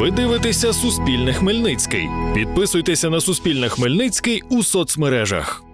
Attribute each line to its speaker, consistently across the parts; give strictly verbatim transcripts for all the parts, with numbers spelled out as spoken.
Speaker 1: Ви дивитеся Суспільне Хмельницький. Підписуйтеся на Суспільне Хмельницький у соцмережах.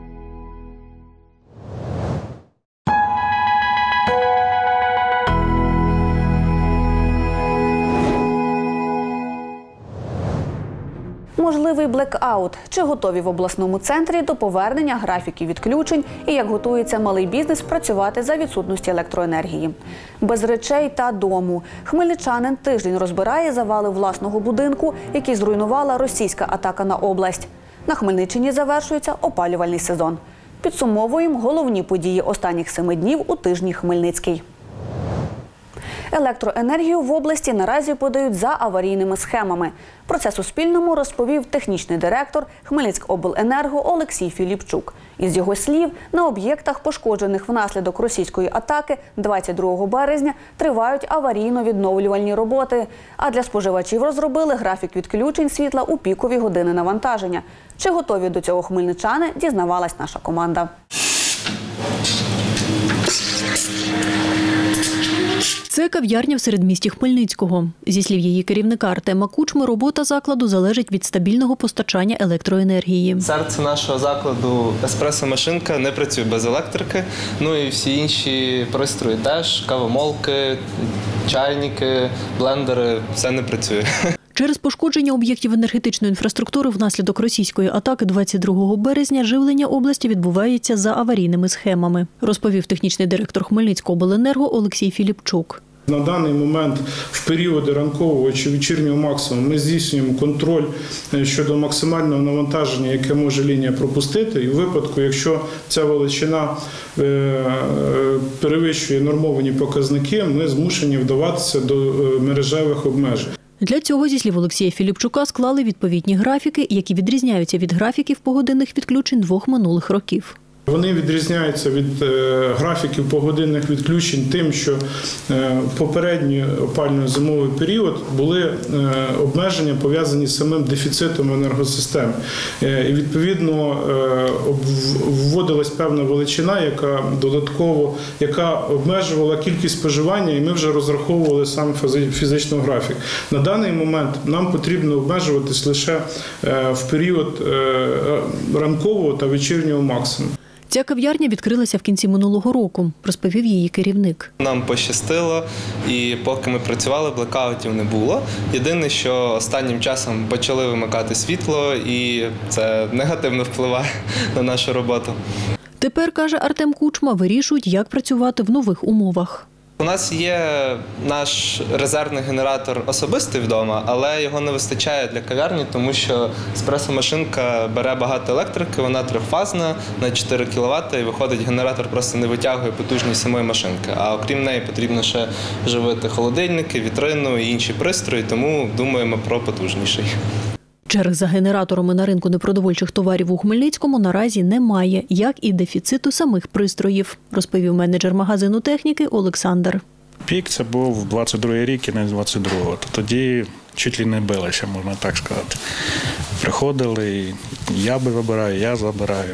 Speaker 2: Можливий блекаут. Чи готові в обласному центрі до повернення графіків відключень і як готується малий бізнес працювати за відсутності електроенергії? Без речей та дому. Хмельничанин тиждень розбирає завали власного будинку, які зруйнувала російська атака на область. На Хмельниччині завершується опалювальний сезон. Підсумовуємо головні події останніх семи днів у тижні Хмельницький. Електроенергію в області наразі подають за аварійними схемами. Про це Суспільному розповів технічний директор Хмельницькобленерго Олексій Філіпчук. Із його слів, на об'єктах, пошкоджених внаслідок російської атаки двадцять другого березня, тривають аварійно-відновлювальні роботи. А для споживачів розробили графік відключень світла у пікові години навантаження. Чи готові до цього хмельничани, дізнавалась наша команда.
Speaker 3: Це кав'ярня в середмісті Хмельницького. Зі слів її керівника Артема Кучми, робота закладу залежить від стабільного постачання електроенергії.
Speaker 4: Серце нашого закладу – еспресо-машинка, не працює без електрики. Ну і всі інші пристрої теж, кавомолки, чайники, блендери – все не працює.
Speaker 3: Через пошкодження об'єктів енергетичної інфраструктури внаслідок російської атаки двадцять другого березня живлення області відбувається за аварійними схемами, розповів технічний директор Хмельницькобленерго Олексій Філіпчук.
Speaker 5: На даний момент в періоди ранкового чи вечірнього максимуму ми здійснюємо контроль щодо максимального навантаження, яке може лінія пропустити. І в випадку, якщо ця величина перевищує нормовані показники, ми змушені вдаватися до мережевих обмежень.
Speaker 3: Для цього, зі слів Олексія Філіпчука, склали відповідні графіки, які відрізняються від графіків погодинних відключень двох минулих років.
Speaker 5: Вони відрізняються від е, графіків погодинних відключень тим, що е, попередній опально-зимовий період були е, обмеження, пов'язані з самим дефіцитом енергосистем. Е, і, відповідно, е, вводилась певна величина, яка додатково, яка обмежувала кількість споживання, і ми вже розраховували сам фізичний графік. На даний момент нам потрібно обмежуватись лише е, в період е, ранкового та вечірнього максимуму.
Speaker 3: Ця кав'ярня відкрилася в кінці минулого року, розповів її керівник.
Speaker 4: Нам пощастило, і поки ми працювали, блекаутів не було. Єдине, що останнім часом почали вимикати світло, і це негативно впливає на нашу роботу.
Speaker 3: Тепер, каже Артем Кучма, вирішують, як працювати в нових умовах.
Speaker 4: У нас є наш резервний генератор особистий вдома, але його не вистачає для кав'ярні, тому що еспресо-машинка бере багато електрики, вона трьохфазна на чотири кіловати, і виходить, генератор просто не витягує потужність самої машинки. А окрім неї потрібно ще живити холодильники, вітрину і інші пристрої, тому думаємо про потужніший.
Speaker 3: Черг за генераторами на ринку непродовольчих товарів у Хмельницькому наразі немає, як і дефіциту самих пристроїв, розповів менеджер магазину техніки Олександр.
Speaker 6: Пік це був двадцять другий рік, кінець двадцять другого. Тоді чуть ли не билися, можна так сказати. Приходили, і я вибираю, я забираю.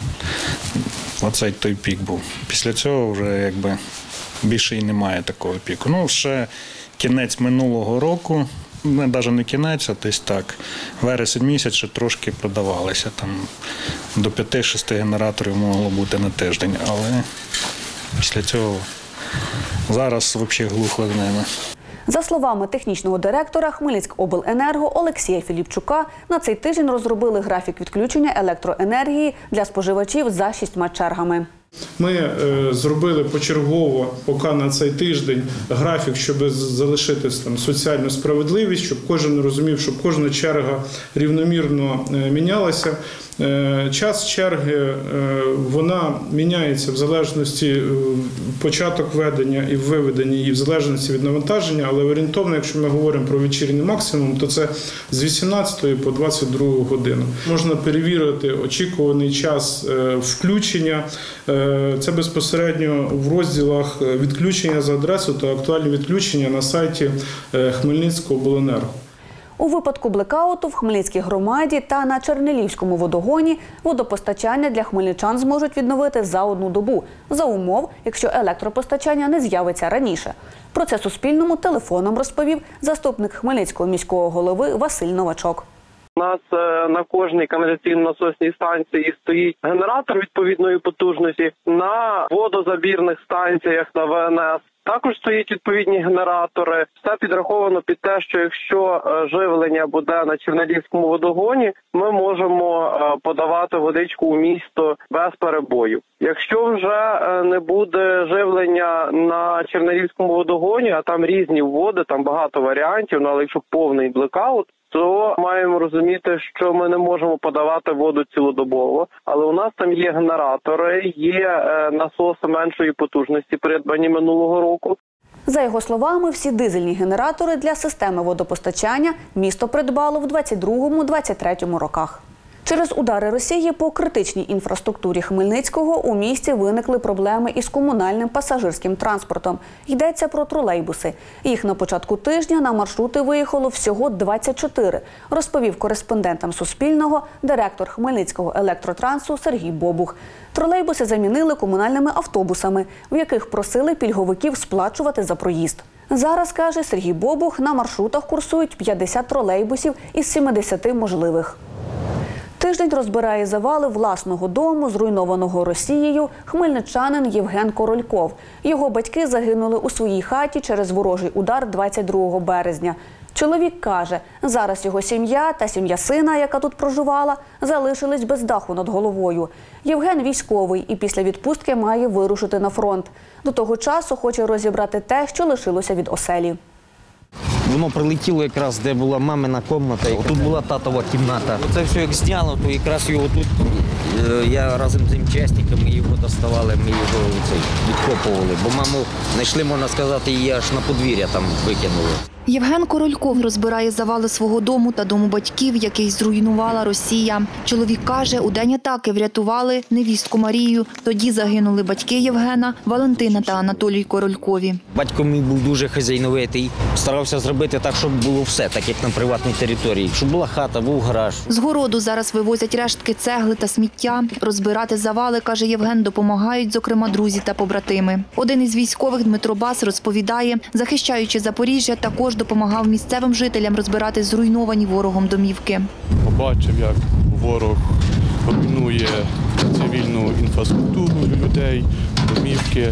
Speaker 6: Оцей той пік був. Після цього вже якби більше і немає такого піку. Ну, ще кінець минулого року. Не, навіть не кінець, а десь так. Вересень місяць ще трошки продавалися. Там до п'яти-шести генераторів могло бути на тиждень. Але після цього зараз взагалі глухо з ними.
Speaker 2: За словами технічного директора Хмельницькобленерго Олексія Філіпчука, на цей тиждень розробили графік відключення електроенергії для споживачів за шістьма чергами.
Speaker 5: Ми е, зробили почергово, поки на цей тиждень, графік, щоб залишити там соціальну справедливість, щоб кожен розумів, щоб кожна черга рівномірно е, мінялася. Е, час черги, е, вона міняється в залежності е, початок ведення і виведення, і в залежності від навантаження, але орієнтовно, якщо ми говоримо про вечірній максимум, то це з вісімнадцятої по двадцять другу годину. Можна перевірити очікуваний час е, включення. Е, Це безпосередньо в розділах відключення за адресою та актуальні відключення на сайті Хмельницькобленерго.
Speaker 2: У випадку блекауту в Хмельницькій громаді та на Чернелівському водогоні водопостачання для хмельничан зможуть відновити за одну добу, за умов, якщо електропостачання не з'явиться раніше. Про це Суспільному телефоном розповів заступник Хмельницького міського голови Василь Новачок.
Speaker 7: У нас на кожній каналізаційно-насосній станції стоїть генератор відповідної потужності, на водозабірних станціях на Ве Ен Ес також стоять відповідні генератори. Все підраховано під те, що якщо живлення буде на Чернелівському водогоні, ми можемо подавати водичку у місто без перебою. Якщо вже не буде живлення на Чернелівському водогоні, а там різні води, там багато варіантів, але якщо повний блекаут, то маємо розуміти, що ми не можемо подавати воду цілодобово, але у нас там є генератори, є насоси меншої потужності, придбані минулого року.
Speaker 2: За його словами, всі дизельні генератори для системи водопостачання місто придбало в двадцять другому - двадцять третьому роках. Через удари Росії по критичній інфраструктурі Хмельницького у місті виникли проблеми із комунальним пасажирським транспортом. Йдеться про тролейбуси. Їх на початку тижня на маршрути виїхало всього двадцять чотири, розповів кореспондентам Суспільного директор Хмельницького електротрансу Сергій Бобух. Тролейбуси замінили комунальними автобусами, в яких просили пільговиків сплачувати за проїзд. Зараз, каже Сергій Бобух, на маршрутах курсують п'ятдесят тролейбусів із сімдесяти можливих. Тиждень розбирає завали власного дому, зруйнованого Росією, хмельничанин Євген Корольков. Його батьки загинули у своїй хаті через ворожий удар двадцять другого березня. Чоловік каже, зараз його сім'я та сім'я сина, яка тут проживала, залишились без даху над головою. Євген військовий і після відпустки має вирушити на фронт. До того часу хоче розібрати те, що лишилося від оселі.
Speaker 8: Воно прилетіло якраз, де була мамина кімната, тут була татова кімната. Це все як зняло, то якраз його тут, я разом з МЧСниками його доставали, ми його цей, відкопували. Бо маму знайшли, можна сказати, її аж на подвір'я там викинули.
Speaker 9: Євген Корольков розбирає завали свого дому та дому батьків, який зруйнувала Росія. Чоловік каже, у день атаки врятували невістку Марію. Тоді загинули батьки Євгена, Валентина та Анатолій Королькові.
Speaker 8: Батько мій був дуже хазяйновитий, старався зробити так, щоб було все, так як на приватній території. Щоб була хата, був гараж.
Speaker 9: З городу зараз вивозять рештки цегли та сміття. Розбирати завали, каже Євген, допомагають, зокрема, друзі та побратими. Один із військових, Дмитро Бас, розповідає, захищаючи Запоріжжя, також допомагав місцевим жителям розбирати зруйновані ворогом домівки.
Speaker 10: Побачив, як ворог руйнує цивільну інфраструктуру людей, домівки,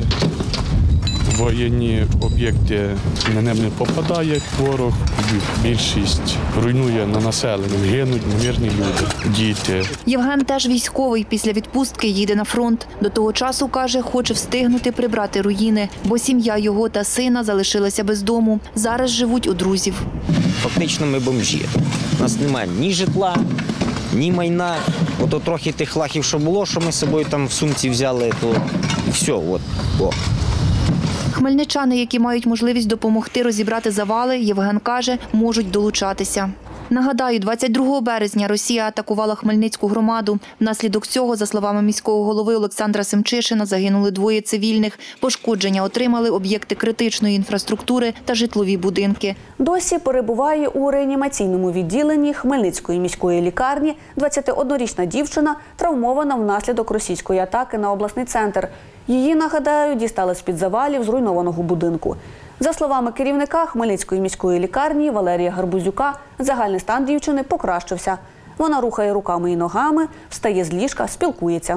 Speaker 10: воєнні об'єкти, на них не попадає ворог, більшість руйнує на населення, гинуть мирні люди, діти.
Speaker 9: Євген теж військовий, після відпустки їде на фронт. До того часу, каже, хоче встигнути прибрати руїни, бо сім'я його та сина залишилася без дому. Зараз живуть у друзів.
Speaker 8: Фактично ми бомжі. У нас немає ні житла, ні майна. Ото трохи тих лахів, що було, що ми з собою там в сумці взяли, то все, от, о.
Speaker 9: Хмельничани, які мають можливість допомогти розібрати завали, Євген каже, можуть долучатися. Нагадаю, двадцять другого березня Росія атакувала Хмельницьку громаду. Внаслідок цього, за словами міського голови Олександра Семчишина, загинули двоє цивільних. Пошкодження отримали об'єкти критичної інфраструктури та житлові будинки.
Speaker 2: Досі перебуває у реанімаційному відділенні Хмельницької міської лікарні двадцятиоднорічна дівчина, травмована внаслідок російської атаки на обласний центр. Її, нагадаю, дістали з-під завалів зруйнованого будинку. За словами керівника Хмельницької міської лікарні Валерія Гарбузюка, загальний стан дівчини покращився. Вона рухає руками і ногами, встає з ліжка, спілкується.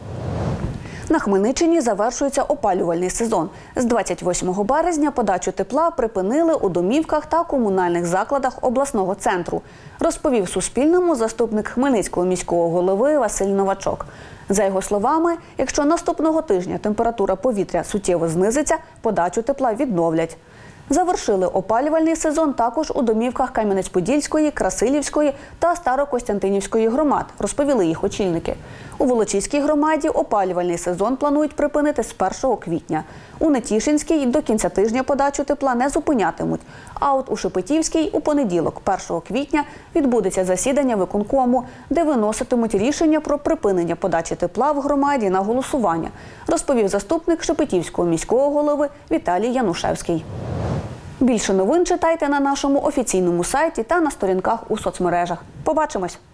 Speaker 2: На Хмельниччині завершується опалювальний сезон. З двадцять восьмого березня подачу тепла припинили у домівках та комунальних закладах обласного центру, розповів Суспільному заступник Хмельницького міського голови Василь Новачок. За його словами, якщо наступного тижня температура повітря суттєво знизиться, подачу тепла відновлять. Завершили опалювальний сезон також у домівках Кам'янець-Подільської, Красилівської та Старокостянтинівської громад, розповіли їх очільники. У Волочиській громаді опалювальний сезон планують припинити з першого квітня. У Нетішинській до кінця тижня подачу тепла не зупинятимуть. А от у Шепетівській у понеділок, першого квітня, відбудеться засідання виконкому, де виноситимуть рішення про припинення подачі тепла в громаді на голосування, розповів заступник Шепетівського міського голови Віталій Янушевський. Більше новин читайте на нашому офіційному сайті та на сторінках у соцмережах. Побачимось!